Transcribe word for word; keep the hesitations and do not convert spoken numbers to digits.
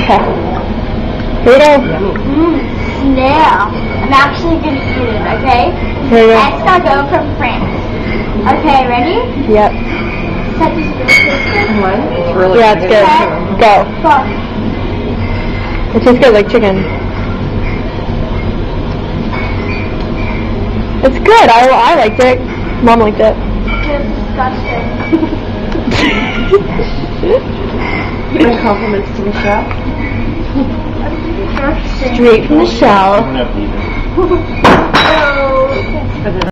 Okay. Here we go. Mmm, snail. I'm actually gonna eat it, okay? Here we go. Escargot from France. Okay, ready? Yep. That is really tasty. What? It's really Yeah, it's good. Okay. Go. Fuck. It tastes good, like chicken. It's good. I, I liked it. Mom liked it. It's disgusting. Giving compliments to Michelle. Straight from the shell. Oh.